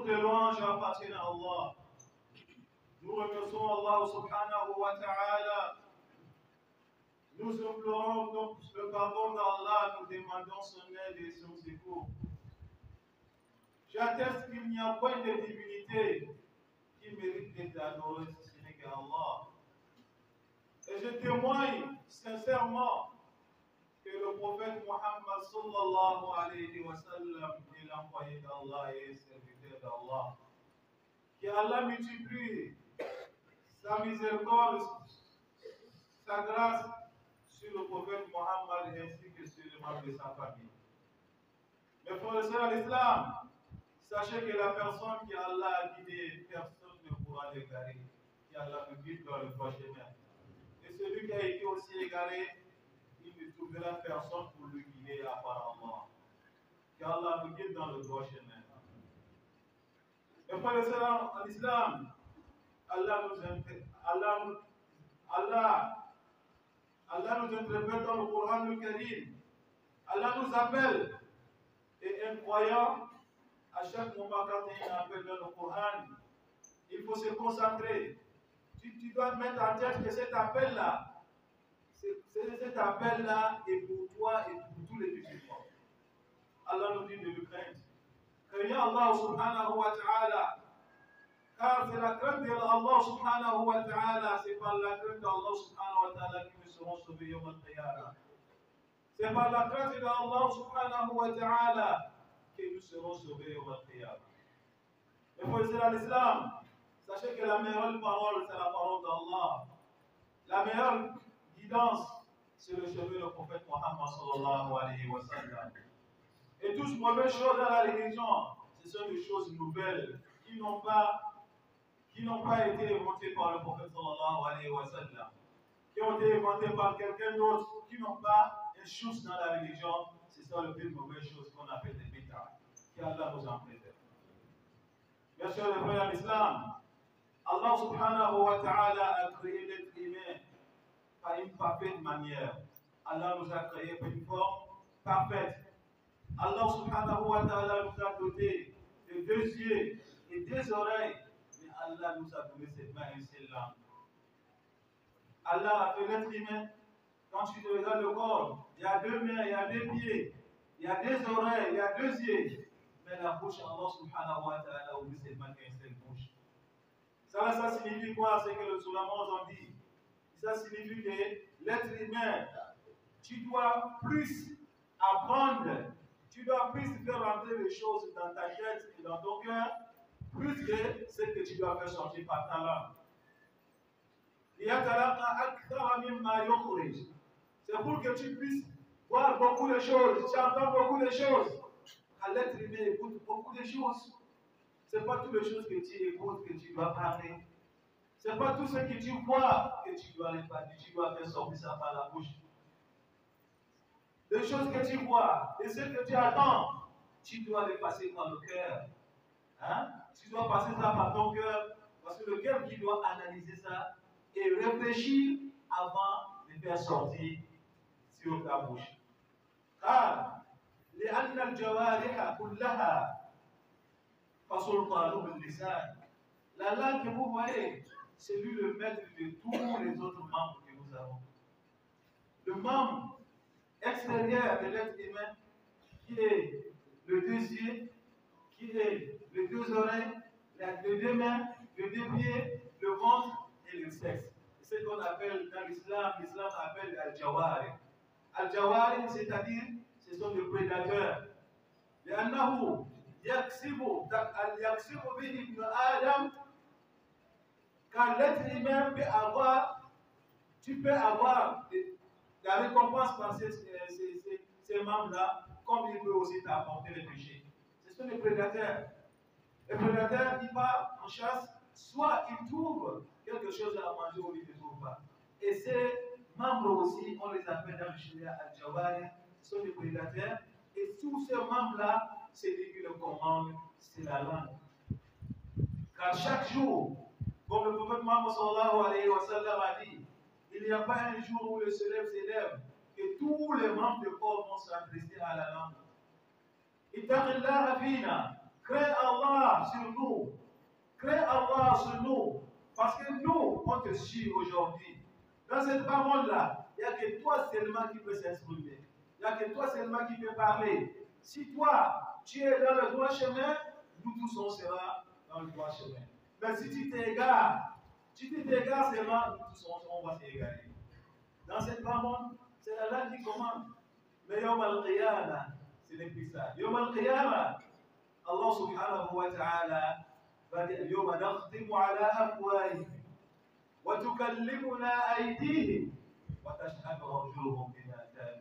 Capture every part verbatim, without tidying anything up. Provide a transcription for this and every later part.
Toutes les louanges appartiennent à Allah. Nous remercions Allah subhanahu wa ta'ala. Nous implorons le pardon d'Allah, nous demandons son aide et son secours. J'atteste qu'il n'y a point de divinité qui mérite d'être adorée si ce n'est qu'Allah. Et je témoigne sincèrement que le prophète Muhammad sallallahu alayhi wa sallam est l'envoyé d'Allah et serviteur d'Allah. Qu'Allah multiplie sa miséricorde, sa grâce sur le prophète Muhammad ainsi que sur les membres de sa famille. Mes frères et sœurs à l'islam, sachez que la personne qui Allah a guidé, personne ne pourra l'égarer. Qu'Allah nous guide dans le droit chemin. Et celui qui a été aussi égaré, il ne trouvera personne pour le guider à part Allah. Qu'Allah nous guide dans le droit chemin. Mes frères et sœurs en islam, Allah nous Allah nous Allah Allah nous interprète dans le Coran le Karim. Allah nous appelle. Et un croyant, à chaque moment quand il y a un appel dans le Coran, il faut se concentrer. Tu, tu dois mettre en tête que cet appel-là, cet appel-là est pour toi et pour tous les musulmans. Allah nous dit de le craindre. Craignons Allah subhanahu wa ta'ala. Car c'est la crainte d'Allah subhanahu wa ta'ala, c'est par la crainte d'Allah subhanahu wa ta'ala que nous serons sauvés au al-Qiyamah. C'est par la crainte d'Allah subhanahu wa ta'ala que nous serons sauvés au al-Qiyamah. Mais pour essayer à l'islam, sachez que la meilleure parole, c'est la parole d'Allah. La meilleure guidance, c'est le chemin du prophète Muhammad sallallahu alayhi wa sallam. Et toutes les mauvaises choses dans la religion, ce sont des choses nouvelles qui n'ont pas qui n'ont pas été inventées par le prophète sallallahu alayhi wa sallam, qui ont été inventées par quelqu'un d'autre, qui n'ont pas une chose dans la religion, c'est ça le plus mauvaise chose qu'on appelle des bid'ah. Qu'Allah nous en préserve. Bien sûr, les frères en islam, Allah subhanahu wa ta'ala a créé l'être humain par une parfaite manière. Allah nous a créé par une forme parfaite. Allah subhanahu wa ta'ala nous a doté de deux yeux et deux oreilles. Mais Allah nous a donné cette main et cette langue. Allah a fait l'être humain. Quand tu regardes le corps, il y a deux mains, il y a deux pieds, il y a deux oreilles, il y a deux yeux. Mais la bouche, Allah subhanahu wa ta'ala a ouvert cette main et cette bouche. Ça, ça signifie quoi? C'est que le Soulamans ont dit. Ça signifie que l'être humain, tu dois plus apprendre, tu dois plus faire rentrer les choses dans ta tête et dans ton cœur, plus que ce que tu dois faire sortir par ta langue. C'est pour que tu puisses voir beaucoup de choses, tu entends beaucoup de choses. À l'être humain écoute beaucoup de choses. Ce n'est pas toutes les choses que tu écoutes que tu dois parler. Ce n'est pas tout ce que tu vois que tu dois les parler, tu dois faire sortir ça par la bouche. Les choses que tu vois et ce que tu attends, tu dois les passer par le cœur. Hein? Tu dois passer ça par ton cœur, parce que le cœur qui doit analyser ça et réfléchir avant de faire sortir sur ta bouche. Car لأن الجوارح كلها فسلطانه باللسان. La langue que vous voyez, c'est lui le maître de tous les autres membres que nous avons. Le membre extérieur de l'être humain, qui est le deuxième, qui est les deux oreilles, les deux mains, les deux pieds, le ventre et le sexe. C'est ce qu'on appelle dans l'islam, l'islam appelle al-jawari. Al-jawari, c'est-à-dire, ce sont des prédateurs. لأنه يكسب يكسب به ابن آدم. Car l'être humain peut avoir, tu peux avoir la récompense par ces, ces, ces, ces membres-là, comme il peut aussi t'apporter les péchés. Ce sont les prédateurs. Les prédateurs, ils partent en chasse, soit ils trouvent quelque chose à manger ou ils ne trouvent pas. Et ces membres aussi, on les appelle dans le Sharia al-Jawari, ce sont des prédateurs. Et tous ces membres-là, c'est lui qui le commande, c'est la langue. Car chaque jour, comme le prophète Muhammad sallallahu alayhi wa sallam a dit, il n'y a pas un jour où le soleil s'élève que tous les membres du corps vont s'adresser à la langue. Ittaqillaha fina, crains Allah sur nous. Crée Allah sur nous. Parce que nous, on te suit aujourd'hui. Dans cette bas-monde-là, il n'y a que toi seulement qui peux s'exprimer. Il n'y a que toi seulement qui peux parler. Si toi, tu es dans le droit chemin, nous tous on sera dans le droit chemin. Mais si tu t'égares, si tu t'égares seulement, nous tous on, on va s'égarer. Dans cette bas-monde, c'est la langue qui commande. Mais Yom al-Qiyamah, ce n'est plus ça. Yom al-Qiyamah, Allah subhanahu wa ta'ala va dire Yom nakhtimu ala afwahihim wa tukallimuna aydihim wa tashhadu arjuluhum bima kanu.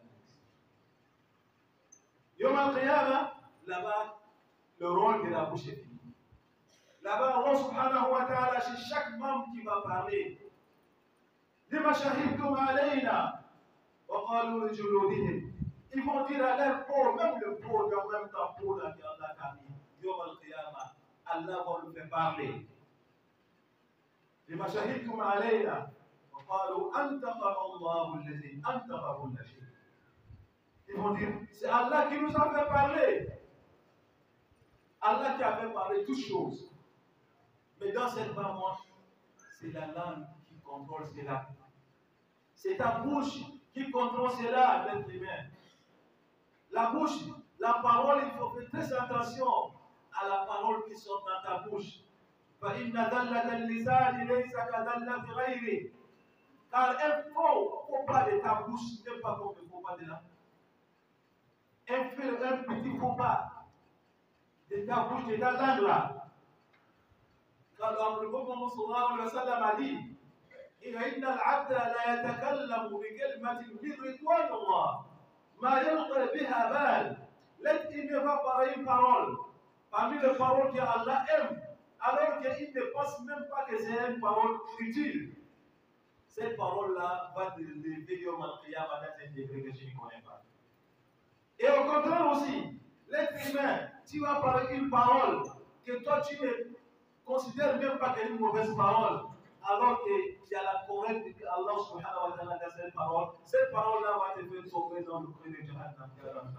Yom al-Qiyamah, là-bas, le rôle de la bouche est fini. Là-bas, Allah subhanahu wa ta'ala, c'est chaque membre qui va parler. Lima shahidtum alayna wa qalu li juludihim. Ils vont dire à leur peau, même le peau, dans même ta peau, là, qui en a camé, Yom al-Qiyamah, Allah va nous faire parler. لما شهدتم علينا وقالوا أنتقم الله الذي أنتق كل شيء. Ils vont dire, c'est Allah qui nous a fait parler. Allah qui a fait parler toutes choses. Mais dans cette parole, c'est la langue qui contrôle cela. C'est ta bouche qui contrôle cela, l'être humain. La bouche, la parole, il faut faire très attention à la parole qui sort dans ta bouche. فإن ذلة اللسان ليس كذلة غيره. Car un faux faux pas de ta bouche n'est pas comme le faux pas de la. Un, un petit faux pas de ta bouche, de ta langue là. Car le prophète Mohammed sallallahu alayhi wa sallam a dit إن العبد لا يتكلم بكلمة من رضوان الله ما يلقى بها بال. L'être humain va parler une parole parmi les paroles que Allah aime, alors qu'il ne pense même pas que c'est une parole utile. Cette parole-là va te lever Yom al-Qiyamah dans un degré que je ne connais pas. Et au contraire aussi, l'être humain, tu vas parler une parole que toi tu ne considères même pas qu'elle est une mauvaise parole, alors qu'il y a la correcte que Allah subhanahu wa ta'ala dans cette parole. Cette parole-là va te faire sauver dans le creux de Jahannam.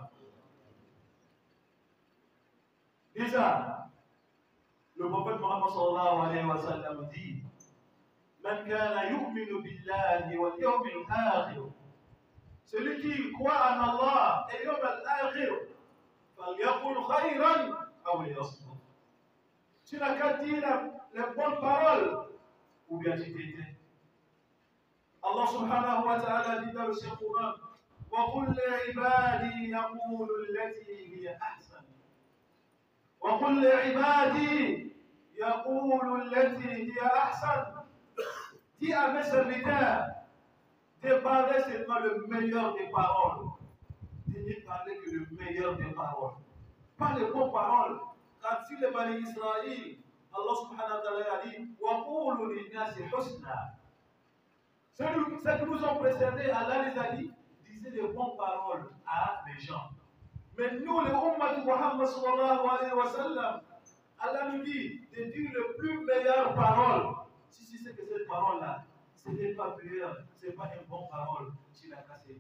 Déjà, le prophète Mohammed sallallahu alayhi wa sallam dit Man kana yu'minu billahi wal yawmil akhir. Celui qui croit en Allah et yawm al-akhir, falyaqul khayran aw liyasmut. Tu n'as qu'à dire les bonnes paroles ou bien tu t'étais. Allah subhanahu wa ta'ala dit dans le Saint-Coran Wa qul li ibadi yaqulu allati hiya ahsan. وقل لعبادي يقول التي هي أحسن. Dis à mes serviteurs de parler seulement le meilleur des paroles. De ne parler que le meilleur des paroles. Pas les bonnes paroles. Car si les Bani Israël, Allah subhanahu wa ta'ala a dit وَقُولُوا لِلنَّاسِ حُسْنًا. Ceux qui nous ont précédés, Allah les a dit, disez les bonnes paroles à les gens. Mais nous, les Ummah de Muhammad sallallahu alayhi wa sallam, Allah nous dit de dire le plus meilleure parole. Si si c'est que cette parole-là, ce n'est pas meilleure, ce n'est pas une bonne parole, tu l'as cassé.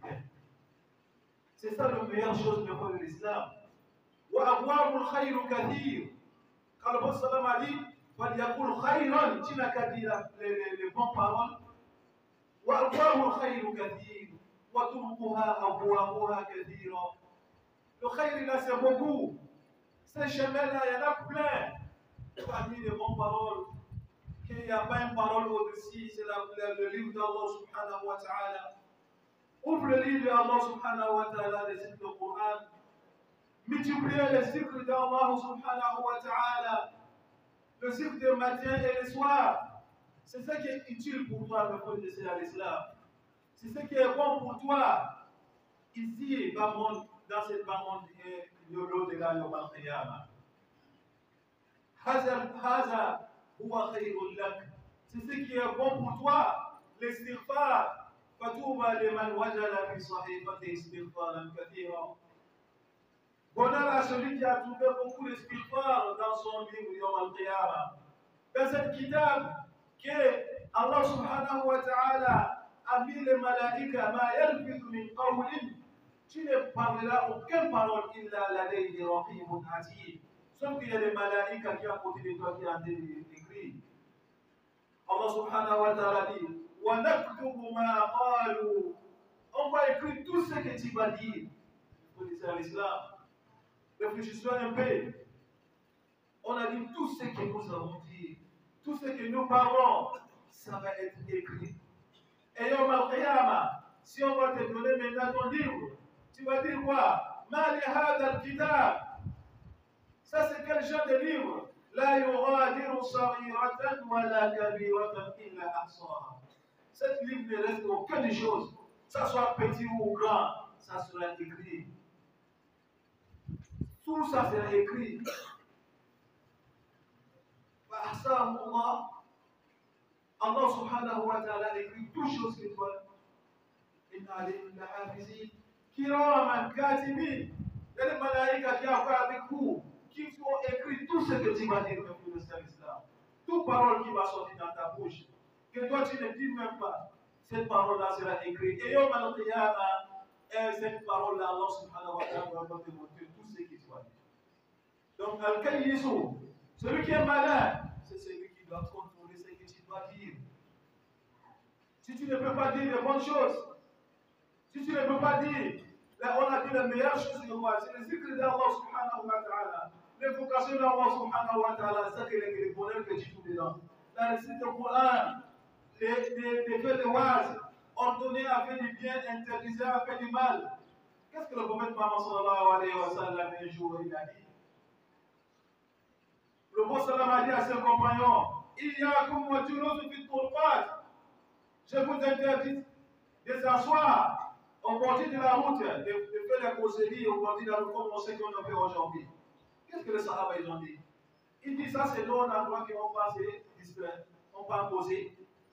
C'est ça la meilleure chose de l'islam. Wa abwabul khayru kathir. Quand le prophète sallam a dit, فَلْيَقُلْ خَيْرًا, tu n'as qu'à dire les bonnes paroles. Wa abwabul khayru kathir. Wa turquha abwabuha kathira. Le khayr, là, c'est beaucoup. Ces chemins-là, il y en a plein. Parmi les bonnes paroles, qu'il n'y a pas une parole au-dessus, c'est le livre d'Allah subhanahu wa ta'ala. Ouvre le livre d'Allah subhanahu wa ta'ala, les cycles du Coran. Multipliez les cycles d'Allah subhanahu wa ta'ala. Le cycle de matin et le soir. C'est ce qui est utile pour toi, le frère de l'islam. C'est ce qui est bon pour toi. Ici, dans cette bande de l'au-delà de l'Al-Qiyamah. Haza huwa khayrun lak. C'est ce qui est bon pour toi. L'istighfar. Fatouba liman wajala fi sahifati istighfaran kathira. Bonheur à celui qui a trouvé beaucoup d'istighfar dans son livre Yawm al-Qiyamah. Dans cette kitab que Allah subhanahu wa ta'ala a mis les malaïkas ma yalfizu min qawlin. Tu ne parleras aucune parole illa ladayhi raqibun atid. Sauf qu'il y a des malaïkas qui à côté de toi qui ont écrit. Allah subhanahu wa ta'ala dit wa naktubu ma qalu. On va écrire tout ce que tu vas dire. Vous connaissez l'islam. Réfléchissez un peu. On a dit tout ce que nous avons dit, tout ce que nous parlons, ça va être écrit. Et Yom al-Qiyamah, si on va te donner maintenant ton livre, tu vas dire quoi? Ma li hadha al-kitab. Ça c'est quel genre de livre? La yughadiru saghiratan wa la kabiratan illa ahsaha. Cet livre ne reste aucune chose, ça soit petit ou grand, ça sera écrit. Tout ça sera écrit. Allah, Allah subhanahu wa ta'ala écrit toutes choses que toi. Inna alayhim lahafizin kiraman katibin. Il y a des malaïkas qui ont avec vous, qui vont écrire tout ce que tu vas dire pour le islam. Toute parole qui va sortir dans ta bouche, que toi tu ne dis même pas, cette parole-là sera écrite. Et Yom al-Qiyamah, cette parole-là, Allah subhanahu wa ta'ala va te montrer tout ce que tu vas dire. Donc, al-Kayyisu, celui qui est malin, c'est celui qui doit contrôler ce que tu dois dire. Si tu ne peux pas dire les bonnes choses, si tu ne peux pas dire, là on a dit la meilleure chose de moi, c'est le zikr d'Allah subhanahu wa ta'ala, l'invocation d'Allah subhanahu wa ta'ala, c'est le bonheur que tu trouves dedans. La récite du Coran, les faits de waz, ordonner à faire du bien, interdire à faire du mal. Qu'est-ce que le prophète Muhammad sallallahu alayhi wa sallam un jour il a dit? Le prophète sallam a dit à ses compagnons, il y a comme moi du rose fit turqat. Je vous interdis de s'asseoir au bord de la route, de, de faire les causeries au bord de la route comme on sait qu'on a fait aujourd'hui. Qu'est-ce que les Sahaba ils ont dit? Ils disent ça c'est l'endroit qu'on va se distraire, on va causer.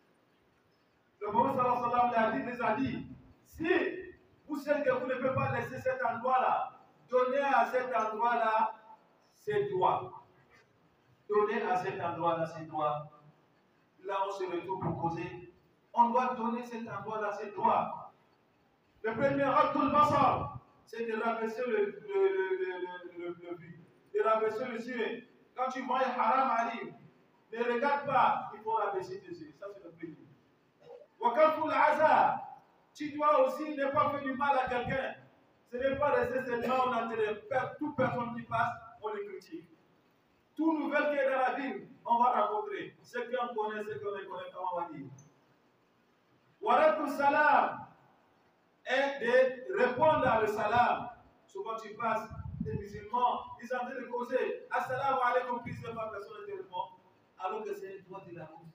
Le prophète sallallahu alayhi wa sallam les a dit, si vous savez que vous ne pouvez pas laisser cet endroit-là, donnez à cet endroit-là ses droits. Donner à cet endroit-là ses droits. Là, on se retrouve pour causer. On doit donner cet endroit-là ses droits. Le premier acte de basar, c'est de rabaisser le, le, le, le, le, le but, de rabaisser le ciel. Quand tu vois un haram ali, ne regarde pas, il faut rabaisser tes yeux. Ça, c'est le premier. Wakaful azar, tu dois aussi ne pas faire du mal à quelqu'un. Ce n'est pas rester seulement en intérêt. Toute personne qui passe, on le critique. Tout nouvelle qui est dans la ville, on va rencontrer. Ce qu'on connaît, ce qu'on ne connaît pas, on va dire. Waratul salam est de répondre à le salam. Souvent tu passes, des musulmans, ils sont en train de causer. Assalamu alaikum, puis c'est pas personne ne te répond. Alors que c'est un droit de la route.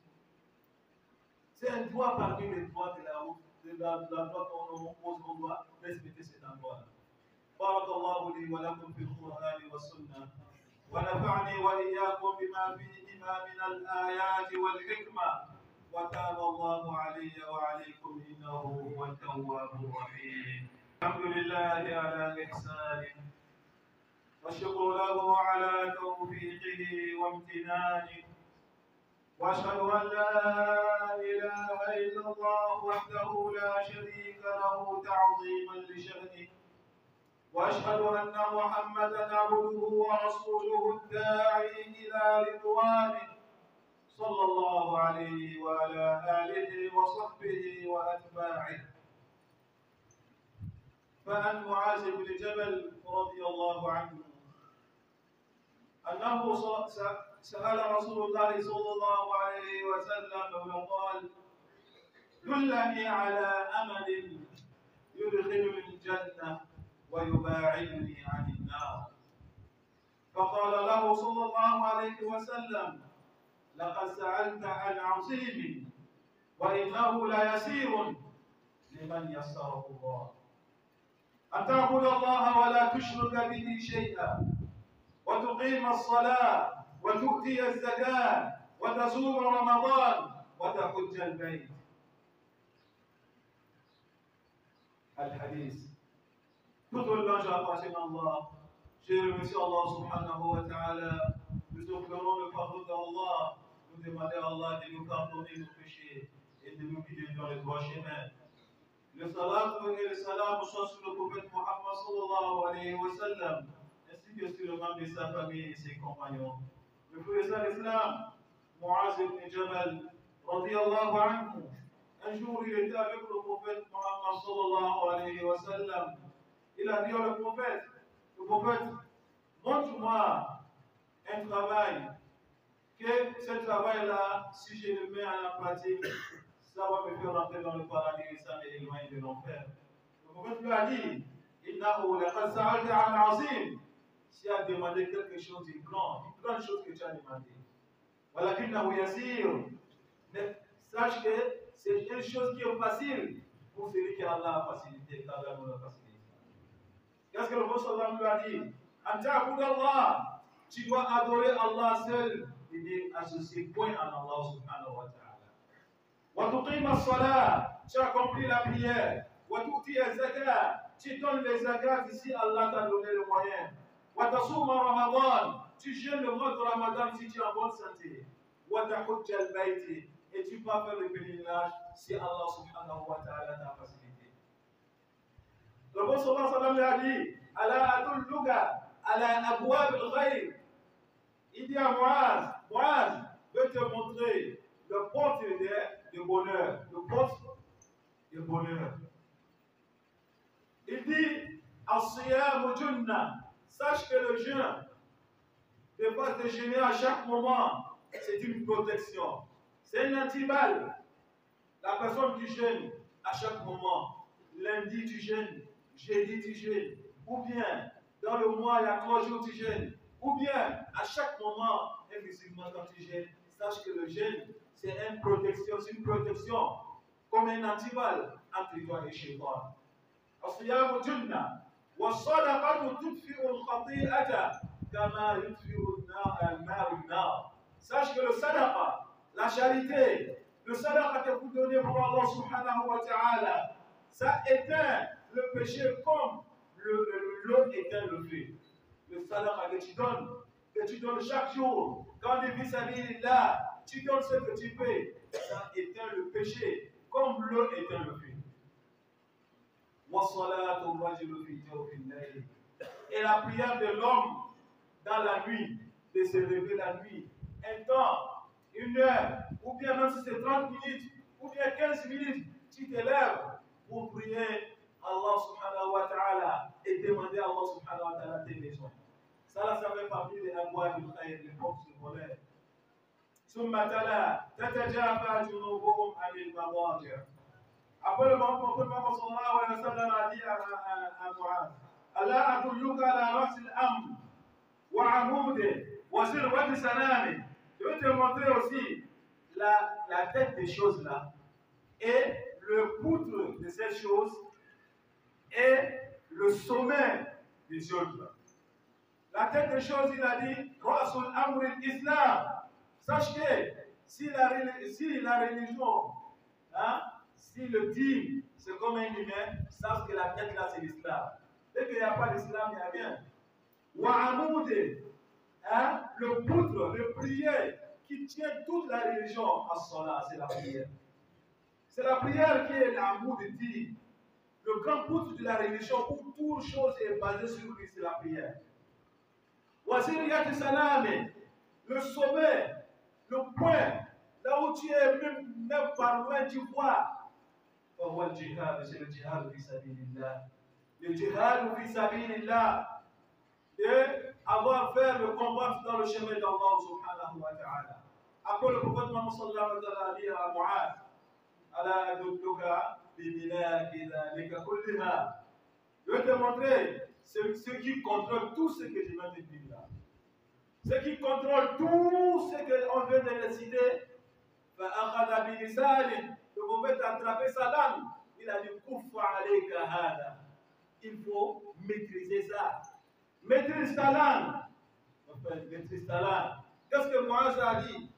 C'est un droit parmi les droits de la route. De la, de la droite qu'on pose, on doit respecter cet endroit-là. Barakallahu li wa lakum fil Qur'ani wa sunnah. ونفعني وإياكم بما فيهما من الآيات والحكمة وتاب الله علي وعليكم إنه هو التواب الرحيم. الحمد لله على إحسانه والشكر له على توفيقه وامتنانه وأشهد أن لا إله إلا الله وحده لا شريك له تعظيما لشأنه وأشهد أن محمدا عبده ورسوله الداعي إلى رضوانه صلى الله عليه وعلى آله وصحبه وأتباعه. فعن معاذ بن جبل رضي الله عنه أنه سأل رسول الله صلى الله عليه وسلم وقال دلني على أمل يدخلني الجنة ويباعدني عن النار. فقال له صلى الله عليه وسلم لقد سألت عن عظيم وإنه ليسير لمن يسره الله أن تعبد الله ولا تشرك به شيئا وتقيم الصلاة وتؤتي الزكاة وتصوم رمضان وتحج البيت. الحديث. Tout le temps, j'appartiens à Allah. Je remercie Allah subhanahu wa ta'ala. Nous offrons le pardon d'Allah. Nous demandons à Allah de nous pardonner nos péchés et de nous guider dans les droits chemins. Le salam et le salam soient sur le prophète Muhammad sallallahu alayhi wa sallam, ainsi ainsi que sur le membre de sa famille et ses compagnons. Le frère de l'Islam, Muaz ibn Jabal, radiyallahu anhu, un jour il était avec le prophète Muhammad sallallahu alayhi wa sallam. Il a dit au prophète, le prophète, montre-moi un travail, que ce travail-là, si je le mets en pratique, ça va me faire rentrer dans le paradis et ça m'éloigne de l'enfer. Le prophète lui a dit, Innahu laqad sa'alta 'an 'azim. Tu as demandé quelque chose de grand, une grande chose que tu as demandé. Walakinnahu yasir. Mais sache que c'est une chose qui est facile pour celui qui a Allah facilité, qu'Allah nous l'a facilité. Qu'est-ce que le prophète sallallahu lui a dit? Anta'bud Allah. Tu dois adorer Allah seul et n'associer point à Allah subhanahu wa ta'ala. Wa tuqima as-salat. Tu accomplis la prière. Wa tu'ti az-zakat. Tu donnes les zakats ici, Allah t'a donné le moyen. Wa tasuma Ramadan. Tu jeûnes le mois de Ramadan si tu es en bonne santé. Wa tahujja al-bayti. Et tu peux faire le pèlerinage si Allah subhanahu wa ta'ala t'a facilité. Le prophète sallallahu alayhi wa sallam a dit, Ala adulluka ala abwab al-ghayr. Il dit à Muaz, Muaz, je vais te montrer le porte de bonheur, le porte de bonheur. Il dit, As-siyamu junna. Sache que le jeûne, ne pas te jeûner à chaque moment, c'est une protection. C'est une antiballe. La personne qui jeûne à chaque moment, lundi tu jeûnes, jeudi tu jeûnes, ou bien dans le mois il y a trois jours tu jeûnes, ou bien à chaque moment, un musulman quand tu jeûnes, sache que le jeûne c'est une protection, c'est une protection, comme un antiballe entre toi et chez toi. الصيام جنة والصدقة تطفئ الخطيئة كما يطفئ الماء النار. Sache que le sadaqa, la charité, le sadaqa que vous donnez pour Allah subhanahu wa ta'ala, ça éteint le péché comme l'eau éteint le feu. Le sadaqa que tu donnes, que tu donnes chaque jour, quand tu vis sa vie là, tu donnes ce que tu peux, ça éteint le péché comme l'eau éteint le feu. Et la prière de l'homme dans la nuit, de se lever la nuit, un temps, une heure, ou bien même si c'est trente minutes, ou bien quinze minutes, tu te lèves pour prier Allah subhanahu wa ta'ala et demander à Allah subhanahu wa ta'ala tes besoins. Ça, là, ça fait partie des abouab al-khayr, des forces du bonheur. ثم تلا تتجافى جنوبهم عن المضاجع. Après le prophète Mohammed sallallahu alayhi wa sallam a dit à Muaz, Allah adulluka ala ras al-amr wa amoud wa zirwat sanami. Je vais te montrer aussi la, la tête des choses là et le poutre de ces choses et le sommet des choses là. La tête des choses, il a dit, Rasul Amr al-Islam. Sache que si la, si la religion, hein, si le dîme, c'est comme un humain, sache que la tête là, c'est l'islam. Dès qu'il n'y a pas d'islam, il n'y a rien. Wa'amoud, hein, le poutre, le prière qui tient toute la religion à cela, c'est la prière. C'est la prière qui est l'amour de Dieu. Le grand poutre de la religion, où toute chose est basée sur lui, c'est la prière. Waziriyat Salame, le sommet, le point, là où tu es, même, même par loin, tu vois. Le jihad, c'est le jihad fi sabilillah. Le jihad fi sabilillah. Et avoir fait le combat dans le chemin d'Allah subhanahu wa ta'ala. Après le prophète Muhammad sallallahu alayhi wa sallam a dit à Mu'adh, Ala adulluka bi bilaki dhalika kulliha. Je vais te montrer ce, ce qui contrôle tout ce que je viens de dire là. Ce qui contrôle tout ce qu'on vient de le citer. فأخذ بلسانه. Le prophète a attrapé sa langue. Il a dit Kuffa alayka hada. Il faut maîtriser ça. Maîtrise ta langue. Enfin, maîtrise ta langue. Qu'est-ce que Muaz a dit?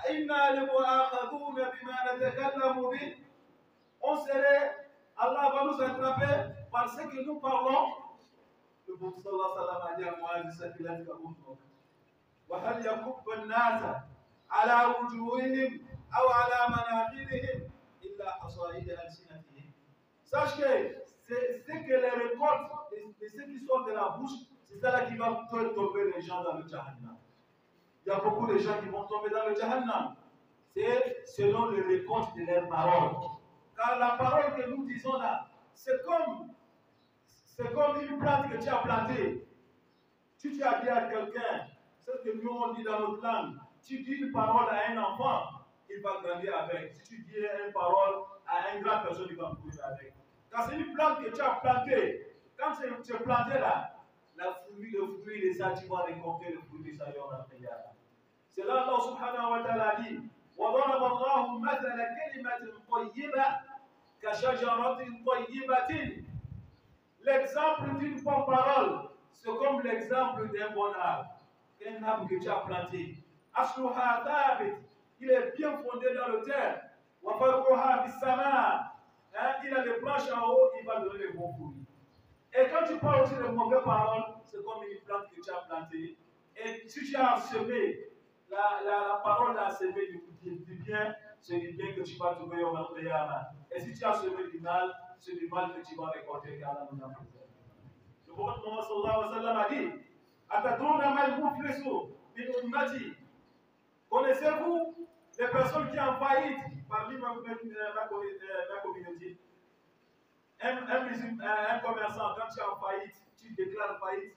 On serait, Allah va nous attraper par ce que nous parlons. Le prophète sallallahu alayhi wa sallam a dit à Muaz, c'est qu'il a dit à vous. وهل يكب الناس على وجوههم أو على مناخرهم إلا حصائد ألسنتهم. Sache que c'est ce que les récoltes, et ce qui sort de la bouche, C'est ça là qui va tomber les gens dans le Jahannam. Il y a beaucoup de gens qui vont tomber dans le Jahannam. C'est selon le récolte de leurs paroles. Car la parole que nous disons là, c'est comme, c'est comme une plante que tu as plantée. Si tu as dit à quelqu'un, c'est ce que nous on dit dans notre langue, tu dis une parole à un enfant, il va grandir avec. Si tu dis une parole à une grande personne, il va mourir avec. Car c'est une plante que tu as plantée. Quand tu es planté là, la fruit, le fruit de ça, tu vas récolter le fruit de ça. C'est là Allah subhanahu wa ta'ala dit وَضَرَبَ اللَّهُ مَثَلَ كَلِمَةٍ طَيِّبَةٍ كَشَجَرَةٍ طَيِّبَةٍ. L'exemple d'une bonne parole, c'est comme l'exemple d'un bon arbre. Un arbre que tu as planté. أَصْلُهَا ثَابِتٌ. Il est bien fondé dans le terre. وَفَرْعُهَا فِي السَّمَاءِ. Il a les branches en haut, il va donner les bons fruits. Et quand tu parles aussi de mauvaises paroles, c'est comme une plante que tu as plantée. Et si tu as semé, la, la, la parole a semé du, du, du bien, c'est du bien que tu vas trouver au Qiyamah. Et si tu as semé du mal, c'est du mal que tu vas récolter car Allah nous a préservé. Le prophète Mohammed sallallahu alayhi wa sallam a dit Atadrouna mal muflisu min ummati. Connaissez-vous les personnes qui ont faillite parmi ma, ma, ma, ma communauté? Un, un, un commerçant, quand tu es en faillite, tu déclares faillite.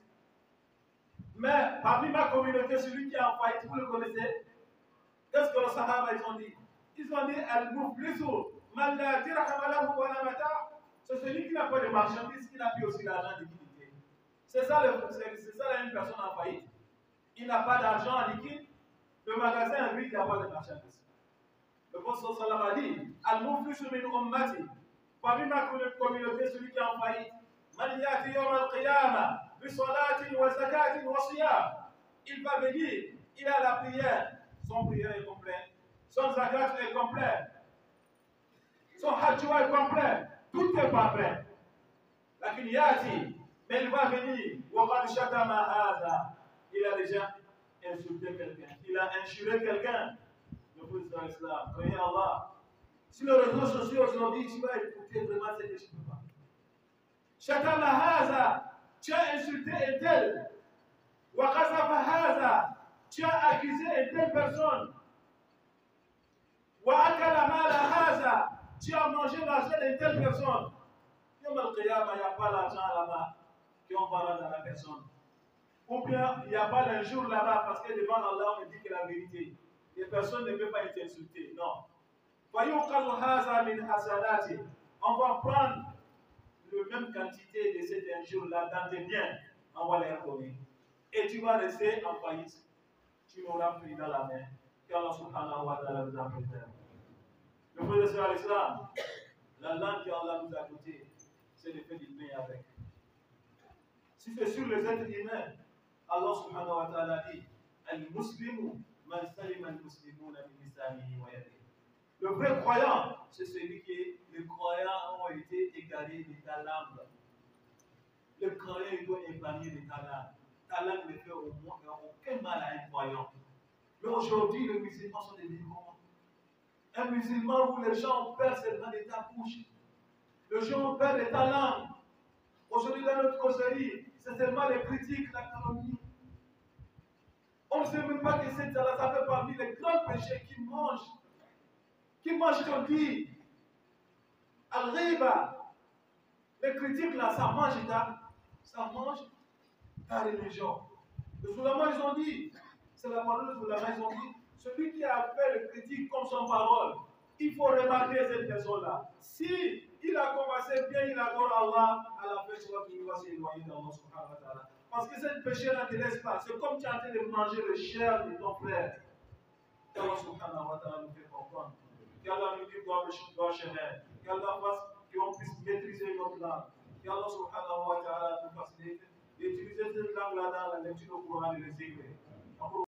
Mais parmi ma communauté, celui qui est en faillite, vous le connaissez? Qu'est-ce que les Sahaba ils ont dit? Ils ont dit Al-Muflisu, man la dirham lahu wa la mata'. C'est celui qui n'a pas de marchandises, qui n'a plus aussi l'argent liquidité. C'est ça, c'est ça une personne en faillite. Il n'a pas d'argent en liquide. Le magasin, lui, il n'a pas de marchandises. Le prophète sallallahu alayhi wa sallam a dit Al-Muflisu min ummati. Parmi ma communauté, celui qui est en faillite, man yati yawm al-qiyamah bi salatin wa zakatin wa siyam. Il va venir, il a la prière, son prière est complète, son zakat est complet, son hajj est complet, tout est parfait. Lakin yati, mais il va venir, wa qad shatama hadha. Il a déjà insulté quelqu'un, il a injuré quelqu'un. Le président de l'islam, croyez Allah. Sur les réseaux sociaux aujourd'hui, tu vas écouter vraiment ce que tu ne peux pas. Shatama haza, tu as insulté un tel. Wa qazafa haza, tu as accusé une telle personne. Wa akala mala haza, tu as mangé l'argent d'une telle personne. Yom al-Qiyamah, il n'y a pas l'argent là-bas qu'on va rendre à la personne. Ou bien il n'y a pas le jour là-bas parce que devant Allah, on dit que la vérité. Les personnes ne peuvent pas être insultées. Non. On va prendre la même quantité de cet injure-là dans tes biens, on va les redonner. Et tu vas rester en faillite. Tu n'auras plus dans la main. Qu'Allah subhanahu wa ta'ala nous a préservé. Le frère de l'islam, la langue qu'Allah nous a dotée, c'est le fait d'y avec. Si c'est sur les êtres humains, Allah subhanahu wa ta'ala dit Al-Muslimu man salima al-Muslimuna min lisanihi wa yadihi. Le vrai croyant, c'est celui qui, les croyants ont été égarés de ta langue. Le croyant, il doit épargner de ta langue. Ta langue ne fait au moins aucun mal à un croyant. Mais aujourd'hui, les musulmans sont des comment? Un musulman où les gens perdent seulement de ta bouche. Les gens perdent de ta langue. Aujourd'hui, dans notre causerie, c'est seulement les critiques, la calomnie. On ne sait même pas que c'est ça, ça fait parmi les grands péchés qui mangent. Qui mange ton dit, Al-Riba, les critiques là, ça mange ta, ça mange ta religion. Les Soulamas, ils ont dit, c'est la parole des Soulamas, ils ont dit, celui qui a fait le critique comme son parole, il faut remarquer cette personne-là. Si il a commencé bien, il adore Allah, à la fin, tu vois qu'il va s'éloigner d'Allah subhanahu wa ta'ala. Parce que ce péché-là ne te laisse pas. C'est comme tu es en train de manger le chair de ton frère. Allah subhanahu wa ta'ala nous fait comprendre. Qu'Allah nous dit droit chemin, qu'Allah fasse qu'on puisse maîtriser notre langue, qu'Allah subhanahu wa ta'ala nous facilite d'utiliser cette langue-là dans la lecture au Coran et le secret.